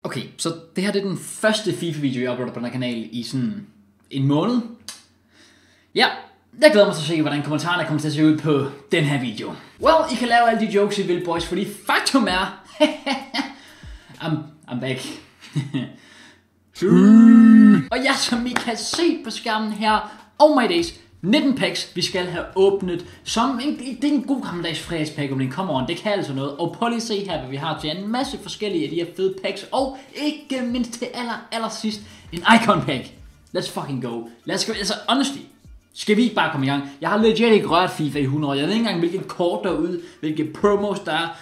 Okay, så det her det er den første FIFA-video, jeg uploader på den her kanal i sådan en måned. Ja, jeg glæder mig til at se, hvordan kommentarerne kommer til at se ud på den her video. Well, I kan lave alle de jokes, I vil, boys, fordi faktum er... I'm back. Og ja, som I kan se på skærmen her, oh my days, 19 packs, vi skal have åbnet, som det er en god gammeldags fredagspack, om den kommer on, det kan altså noget. Og prøv lige at se her, hvad vi har til en masse forskellige af de her fede packs, og ikke mindst til aller sidst, en icon pack. Let's fucking go. Let's go, altså honestly, skal vi ikke bare komme i gang? Jeg har legit ikke rørt FIFA i 100 år. Jeg ved ikke engang, hvilke kort der er ude, hvilke promos der er,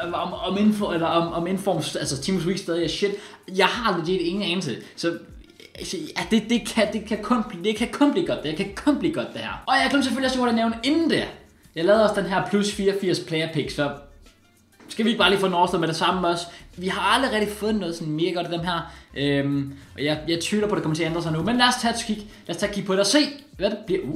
om inform, altså Teams Week stadig er shit. Jeg har legit ingen anelse, så ja, det kan kun blive godt, det her. Og jeg glemte selvfølgelig også hurtigt at nævne inden det. Jeg lavede også den her plus 84 player pick, så skal vi ikke bare lige få den overstået med det samme også. Vi har aldrig rigtig fået noget sådan mega godt af dem her. Og jeg tvivler på, at det kommer til at ændre sig nu. Men lad os tage et kig på det og se, hvad det bliver.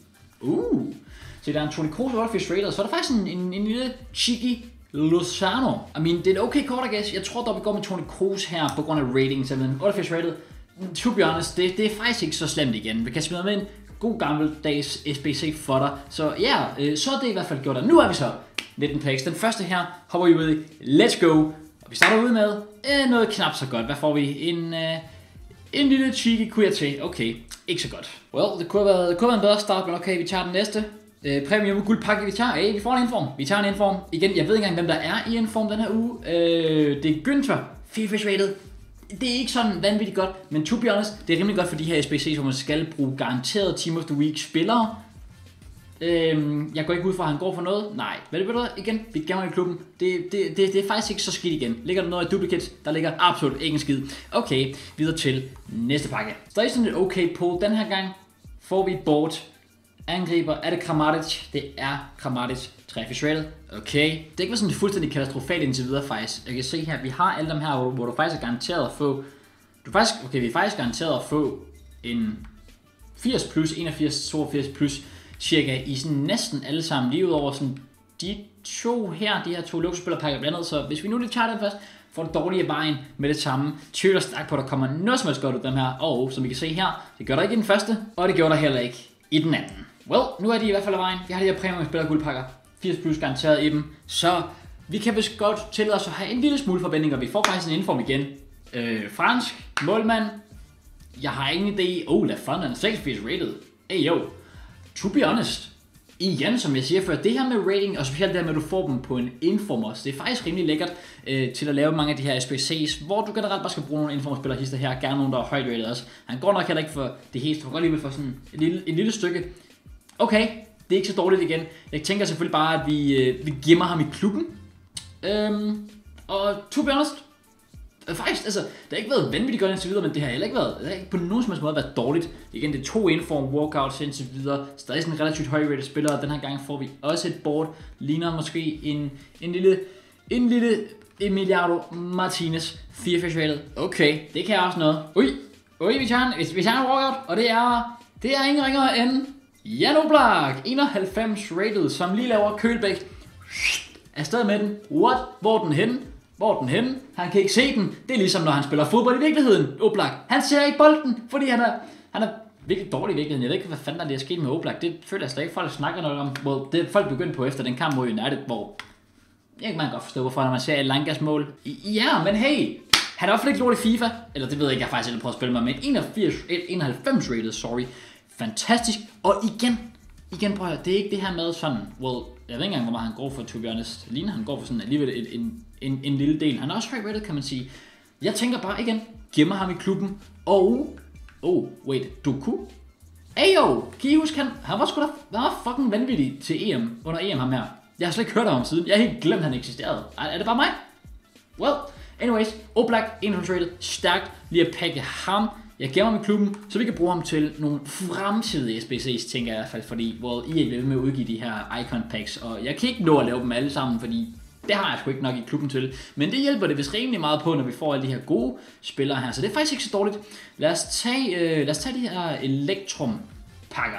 Så der er en Toni Kroos 88 rated, så er der faktisk en lille cheeky Lozano. I mean, det er et okay kort, I guess. Jeg tror dog, vi går med Toni Kroos her på grund af rating, så 88 rated. To be honest, det er faktisk ikke så slemt igen. Vi kan smide med en god gammeldags SBC for dig. Så ja, så er det i hvert fald gjort. Og nu er vi så 19 packs. Den første her hopper vi ud i. Let's go. Og vi starter ud med noget knap så godt. Hvad får vi? En lille cheeky QRT. Okay, ikke så godt. Well, det kunne have været en bedre start, men okay, vi tager den næste. Premium guldpakke, vi tager. Vi får en inform. Vi tager en inform. Igen, jeg ved ikke engang, hvem der er i inform den her uge. Det er Günther. 84 rated. Det er ikke sådan vanvittigt godt, men to be honest, det er rimelig godt for de her SBC's, hvor man skal bruge garanteret Team of the Week spillere. Jeg går ikke ud fra, at han går for noget. Nej, hvad er det igen? Vi gemmer i klubben. Det er faktisk ikke så skidt igen. Ligger der noget af duplicates? Der ligger absolut ikke en skid. Okay, videre til næste pakke. Så er sådan et okay pull. Den her gang får vi et board. Angriber, er det Kramaric? Det er Kramaric 83 rated. Okay. Det er ikke sådan fuldstændig katastrofalt indtil videre faktisk. Jeg kan se her, vi har alle dem her, hvor du faktisk er garanteret at få... vi er faktisk garanteret at få en 80 plus, 81, 82 plus, cirka i sådan næsten alle sammen. Lige ud over sådan de her to luksusspillerpakker blandt andet. Så hvis vi nu lige tager den først, får det dårlige vejen med det samme. Tvivler stærkt på, at der kommer noget som helst godt ud af dem her. Og som I kan se her, det gør der ikke i den første, og det gjorde der heller ikke i den anden. Well, nu er de i hvert fald af vejen. Vi har de her premium spiller guldpakker. 80 plus garanteret i dem. Så vi kan vist godt tillade os at have en lille smule forventninger. Vi får faktisk en inform igen. Fransk, målmand. Jeg har ingen idé. La Fronten 86 rated. Hey yo. To be honest. Igen, som jeg siger før, det her med rating, og specielt det her med, at du får dem på en inform også, det er faktisk rimelig lækkert til at lave mange af de her SBC's, hvor du generelt bare skal bruge nogle informspillere hister her, gerne nogle, der er højt rated også. Han går nok heller ikke for det hele, for godt lige for sådan et lille stykke. Okay, det er ikke så dårligt igen. Jeg tænker selvfølgelig bare, at vi gemmer ham i klubben. Og to be honest, faktisk, altså, det har ikke været vanvittigt godt indtil videre, men det har heller ikke været, det har ikke på nogen som helst måde været dårligt. Igen, det er 2 inform walkouts indtil videre. Stadig sådan en relativt høj-rated spiller, og den her gang får vi også et board. Ligner måske en lille Emiliano Martinez 84 rated. Okay, det kan også noget. Vi tager en walkout, og det er ingen ringere end Jan Oblak, 91 rated, som lige laver Kølbæk. Afsted med den. What? Hvor er den henne? Han kan ikke se den. Det er ligesom når han spiller fodbold i virkeligheden. Oblak. Han ser ikke bolden, fordi han er virkelig dårlig i virkeligheden. Jeg ved ikke, hvad fanden der er sket med Oblak. Det føler jeg slet ikke, folk snakker noget om. Hvor det folk begyndte på efter den kamp mod United, hvor jeg kan godt forstå, hvorfor når man ser Elangas mål. Ja, men hey, han er også ikke lort i FIFA. Eller det ved jeg ikke, jeg faktisk ikke prøvet at spille mig med. 91 rated, sorry. Fantastisk. Og igen prøv at høre, det er ikke det her med sådan, well, jeg ved ikke engang, hvor meget han går for, to be honest. Ligner han går for sådan alligevel en lille del. Han er også high rated, kan man sige. Jeg tænker bare igen, gemmer ham i klubben. Og, wait, Doku? Ayo, kan I huske, han var fucking vanvittig til EM, under EM ham her. Jeg har slet ikke hørt ham siden. Jeg har helt glemt, han eksisterede. Er det bare mig? Well, anyways, Oblak, 91 rated, stærkt, lige at pakke ham. Jeg gemmer ham i klubben, så vi kan bruge ham til nogle fremtidige SBC's, tænker jeg i hvert fald, fordi hvor I er ved med at udgive de her icon packs, og jeg kan ikke nå at lave dem alle sammen, fordi det har jeg sgu ikke nok i klubben til. Men det hjælper det vist rimelig meget på, når vi får alle de her gode spillere her, så det er faktisk ikke så dårligt. Lad os tage de her Electrum pakker.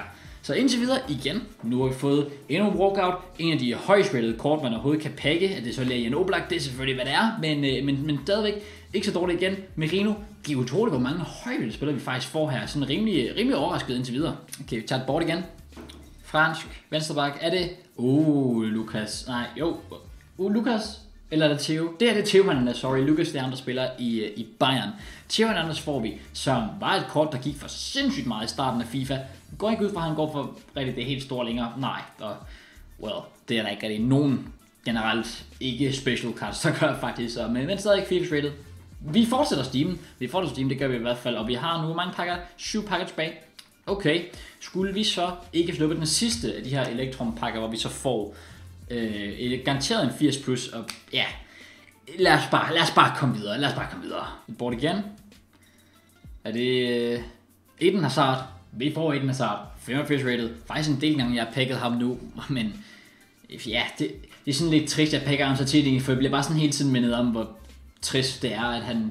Så indtil videre igen, nu har vi fået endnu en walkout, en af de højst rated kort, man overhovedet kan pakke, at det så Lilian Oblak, det er selvfølgelig hvad det er, men stadigvæk ikke så dårligt igen. Merino, det er utroligt, hvor mange højt spillere vi faktisk får her, sådan rimelig overrasket indtil videre. Okay, vi tager et board igen. Fransk, venstreback, er det? Lukas, nej, jo, Lukas, eller er det Theo? Det er det Theo Hernandez, sorry, Lukas det er ham, der spiller i Bayern. Theo Hernandez får vi, som var et kort, der gik for sindssygt meget i starten af FIFA. Går ikke ud fra, at han går for rigtig det helt store længere? Nej, og det er der ikke rigtig nogen generelt ikke special cards, der gør faktisk så, men stadig ikke FIFA rated. Vi fortsætter Steam, det gør vi i hvert fald, og vi har nu mange pakker, 7 pakker tilbage. Okay, skulle vi så ikke sluppe den sidste af de her Electrum-pakker, hvor vi så får garanteret en 80 plus, og ja, lad os bare komme videre. Et board igen. Er det Eden Hazard? Vi får Eden Hazard, 85 rated. Faktisk en del gange, jeg har pakket ham nu, men ja, det er sådan lidt trist, at jeg pakker ham så tit, for jeg bliver bare sådan hele tiden mindet om, hvor trist det er, at han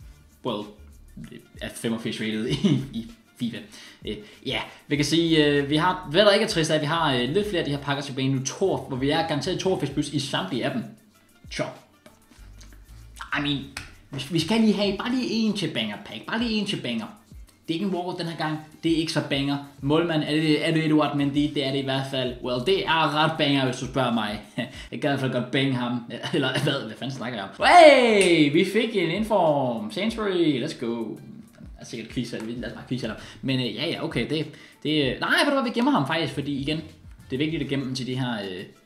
er 85 rated i FIFA. Ja, vi kan sige, vi har, hvad der ikke er trist, er, at vi har lidt flere af de her pakker tilbage nu, hvor vi er garanteret 82 plus i samtlige af dem. Sure. Vi skal lige have bare lige en til banger pack, Det er ikke en walkout den her gang, det er ikke så banger. Målmand, er det Eduard Mendy? Det er det i hvert fald. Well, det er ret banger, hvis du spørger mig. Jeg kan i hvert fald godt bange ham. Eller hvad fanden snakker jeg om? Hey, vi fik en inform. Sainsbury, let's go. Jeg er sikkert quiz, lad os bare quiz ham. Men ja, okay, nej, ved du hvad, vi gemmer ham faktisk, fordi igen, det er vigtigt at gemme dem til de her,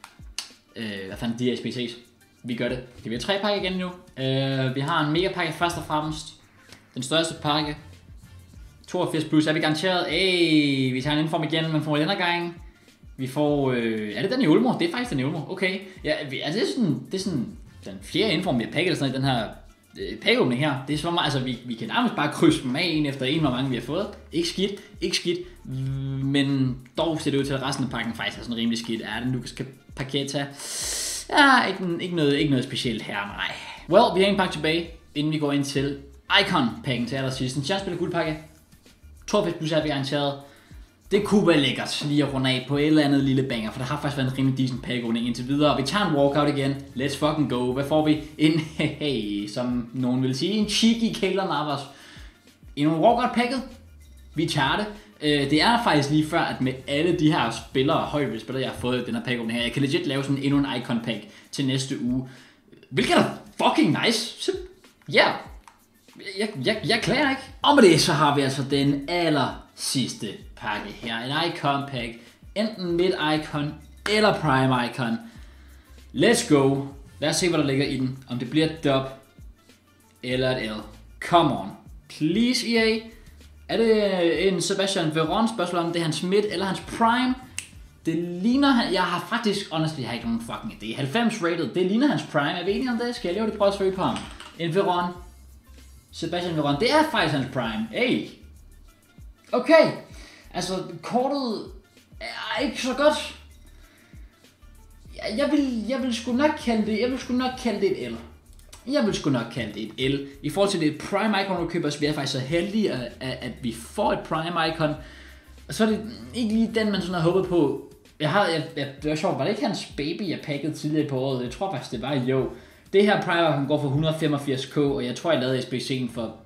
de her SPC's. Vi gør det. Vi har 3 pakker igen nu. Vi har en mega pakke først og fremmest. Den største pakke. 82 plus er vi garanteret. Vi tager en inform igen, men får den her gang. Vi får, er det den i Ulmo? Det er faktisk den i Ulmo, okay. Ja, altså det er sådan den 4. inform, vi har pakket sådan i den her pakkeåbning her. Det er som om, altså vi kan nærmest bare krydse dem af en efter en, hvor mange vi har fået. Ikke skidt, men dog ser det ud til, at resten af pakken faktisk er sådan rimelig skidt. Er det Lucas Paqueta? Ja, ikke noget specielt her, nej. Well, vi har en pakke tilbage, inden vi går ind til Icon-pakken til allersidst. En chancespiller guldpakke. 82 plus er vi garanteret. Det kunne være lækkert lige at runde af på et eller andet lille banger, for der har faktisk været en rimelig decent pakkeåbning indtil videre. Vi tager en walkout igen. Let's fucking go. Hvad får vi? Som nogen vil sige, en cheeky Keylor Navas. En walkout-pakket. Vi tager det. Det er faktisk lige før, at med alle de her højt spillere, jeg har fået i den her pakkeåbning her, jeg kan legit lave sådan endnu en Icon-pack til næste uge. Hvilket er fucking nice. Så, yeah. Jeg klager ikke. Og med det, så har vi altså den sidste pakke her. En Icon pack. Enten Mid Icon eller Prime Icon. Let's go. Lad os se, hvad der ligger i den. Om det bliver et dub eller et L. Come on. Please EA. Er det en Sebastian Veron spørgsmål om det er hans Mid eller hans Prime? Det ligner, jeg har faktisk, honestly, jeg har ikke nogen fucking idé. 90 rated, det ligner hans Prime. Er vi enige om det? Skal jeg lige prøve at søge på ham? En Veron. Sebastian Veron, det er faktisk hans Prime. Hey. Okay. Altså, kortet er ikke så godt. Jeg vil sgu nok kalde det, et L. I forhold til det Prime Icon, du køber, så vi er faktisk så heldige, at vi får et Prime Icon. Og så er det ikke lige den, man sådan har håbet på. Det var sjovt, var det ikke hans baby, jeg pakkede tidligere på året? Jeg tror faktisk, det var jo. Det her Prime Icon går for 185k, og jeg tror, jeg lavede SBC'en for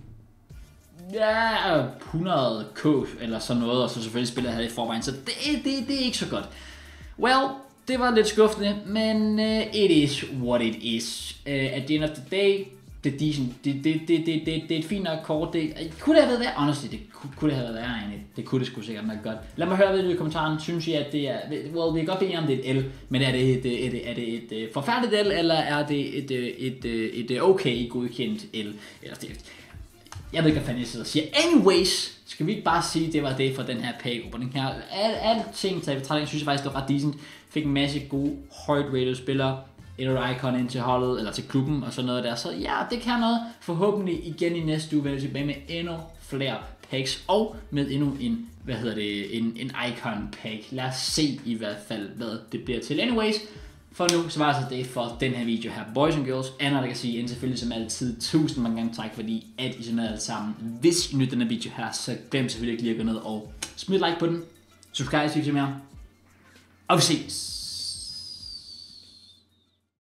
100k eller sådan noget, og så selvfølgelig spiller jeg her i forvejen, så det er ikke så godt. Well, det var lidt skuffende, men it is what it is. At the end of the day, det er decent. Det er et fint nok kort. Kunne det have været værre? Honestly, det kunne det have været værre egentlig. Det kunne det sgu sikkert nok godt. Lad mig høre ved i kommentaren. Synes I, at det er... Well, vi kan godt blive enige om det er et L, men er det et forfærdeligt L, eller er det et okay godkendt L? Eller det, jeg ved ikke, hvad fanden jeg sidder og siger. Anyways, skal vi ikke bare sige, det var det for den her pack-opening her. Alle ting, taget i betragtning, synes jeg faktisk, det var ret decent. Fik en masse gode, højt rated spillere. Et Icon ind til holdet, eller til klubben og sådan noget der. Så ja, det kan noget. Forhåbentlig igen i næste uge vender vi tilbage med endnu flere packs. Og med endnu en, en Icon pack. Lad os se i hvert fald, hvad det bliver til. Anyways, for nu, så var altså det for den her video her. Boys and girls, Anna, der kan sige, end selvfølgelig som altid, 1000 mange gange tak, fordi at I så med alt sammen. Hvis I nyder den her video her, så glem selvfølgelig ikke lige at gå ned og smid like på den. Subscribe, hvis I vil se mere. Og vi ses.